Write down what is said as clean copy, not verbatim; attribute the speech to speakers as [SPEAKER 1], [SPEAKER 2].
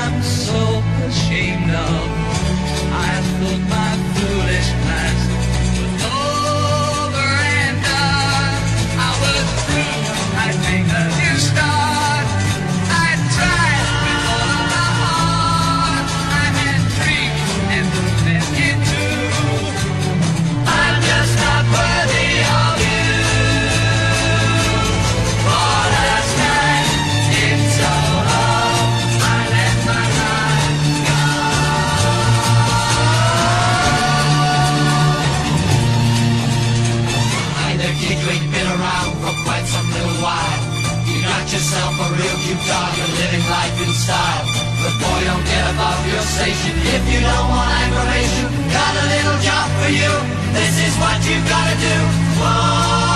[SPEAKER 1] I'm so ashamed of. I thought my foolish past was over and done. I was through, I'd make a new start. I tried with all of my heart. I had dreams and put them into. I'm just not worthy of you. For last night in Soho, I let my life go. Hey there, kid, you ain't been around for quite some little while. You got yourself a real cute dog, you're living life in style. But boy, don't get above your station if you don't want aggravation. Got a little job for you, this is what you gotta do. Whoa.